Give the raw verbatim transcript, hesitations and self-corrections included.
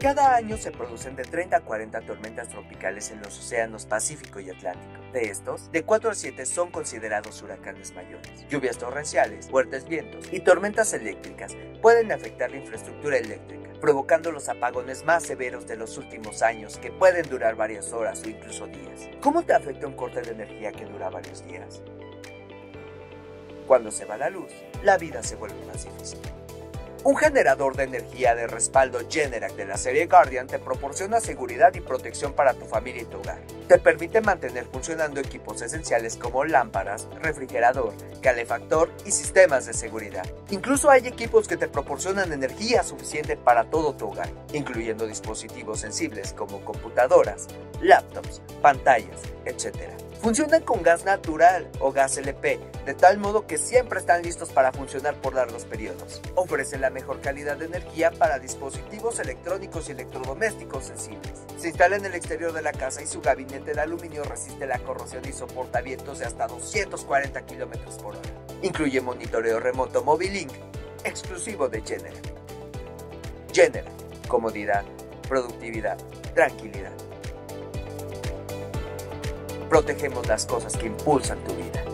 Cada año se producen de treinta a cuarenta tormentas tropicales en los océanos Pacífico y Atlántico. De estos, de cuatro a siete son considerados huracanes mayores. Lluvias torrenciales, fuertes vientos y tormentas eléctricas pueden afectar la infraestructura eléctrica, provocando los apagones más severos de los últimos años que pueden durar varias horas o incluso días. ¿Cómo te afecta un corte de energía que dura varios días? Cuando se va la luz, la vida se vuelve más difícil. Un generador de energía de respaldo Generac de la serie Guardian te proporciona seguridad y protección para tu familia y tu hogar. Te permite mantener funcionando equipos esenciales como lámparas, refrigerador, calefactor y sistemas de seguridad. Incluso hay equipos que te proporcionan energía suficiente para todo tu hogar, incluyendo dispositivos sensibles como computadoras, laptops, pantallas, etcétera. Funcionan con gas natural o gas L P, de tal modo que siempre están listos para funcionar por largos periodos. Ofrecen la mejor calidad de energía para dispositivos electrónicos y electrodomésticos sensibles. Se instala en el exterior de la casa y su gabinete de aluminio resiste la corrosión y soporta vientos de hasta doscientos cuarenta kilómetros por hora. Incluye monitoreo remoto Mobilink, exclusivo de Generac. Generac, comodidad, productividad, tranquilidad. Protegemos las cosas que impulsan tu vida.